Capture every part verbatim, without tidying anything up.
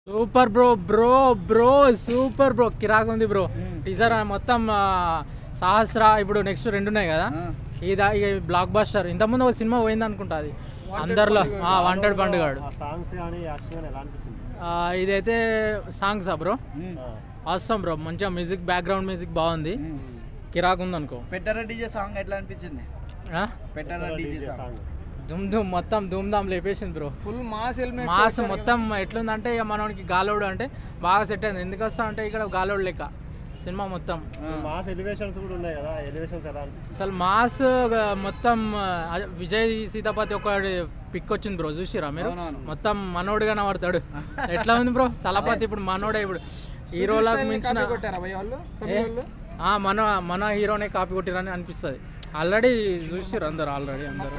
super bro bro bro super bro కిరాక్ ఉంది bro teaser మొత్తం సహస్ర ఇప్పుడు నెక్స్ట్ రెండు ఉన్నాయి కదా ఇది ఇక బ్లాక్ బస్టర్ ఇంతకుముందు ఒక సినిమా పోయింది అనుకుంటా అది అందరిలో వాంటెడ్ పండుగాడు ఇదైతే సాంగ్సా బ్రో అవసరం బ్రో మంచిగా మ్యూజిక్ బ్యాక్గ్రౌండ్ మ్యూజిక్ బాగుంది కిరాక్ ఉంది అనుకో పెట్టరా డీజే సాంగ్ ఎట్లా అనిపించింది పెట్టరా డీజే సాంగ్ దుమ్ దుమ్ మొత్తం ధూమ్ ధామ్ లేపేసింది బ్రో ఫుల్ మాస్ మాస్ మొత్తం ఎట్లుందంటే ఇక మనకి గాలోడు అంటే బాగా సెట్ అయింది ఎందుకు వస్తా అంటే ఇక్కడ గాలోడు లెక్క సినిమా మొత్తం మాస్ ఎలివేషన్స్ కూడా ఉన్నాయి కదా ఎలివేషన్స్ ఎలా అసలు మాస్ మొత్తం విజయ్ సీతాపతి ఒక పిక్ వచ్చింది బ్రో చూసిరా మీరు మొత్తం మనోడుగా పడతాడు ఎట్లా ఉంది బ్రో తలపతి ఇప్పుడు మనోడే ఇప్పుడు హీరోలకు మించిన మన మన హీరోనే కాపీ కొట్టిరని అనిపిస్తుంది ఆల్రెడీ చూసిర్రు అందరు ఆల్రెడీ అందరు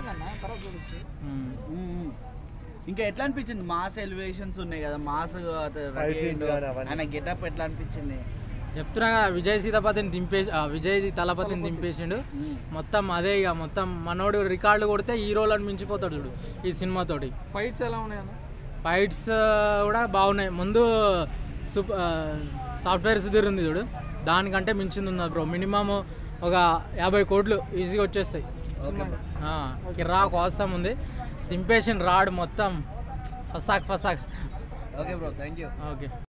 ఇంకా ఎట్లా అనిపించింది మాస్ ఎలివేషన్స్ ఉన్నాయి కదా మాస్ ఆయన గెటప్ ఎట్లా అనిపించింది చెప్తున్నా కదా విజయ్ సీతాపతిని దింపేసి విజయ్ తలపతిని దింపేసిండు మొత్తం అదే ఇక మొత్తం మనోడు రికార్డులు కొడితే హీరోలను మించిపోతాడు చూడు ఈ సినిమాతోటి ఫైట్స్ ఎలా ఉన్నాయి ఫైట్స్ కూడా బాగున్నాయి ముందు సూపర్ సాఫ్ట్వేర్ సుధీర్ ఉంది చూడు దానికంటే మించింది ఉంది బ్రో మినిమం ఒక యాభై కోట్లు ఈజీగా వచ్చేస్తాయి కిరాక్ అవసరం ఉంది దింపేసిన రాడ్ మొత్తం ఫసాక్ ఫసాక్ okay bro thank you okay